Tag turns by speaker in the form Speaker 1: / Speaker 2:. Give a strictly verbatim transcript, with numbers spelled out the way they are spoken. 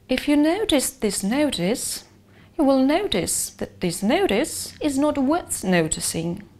Speaker 1: If you notice this notice, you will notice that this notice is not worth noticing.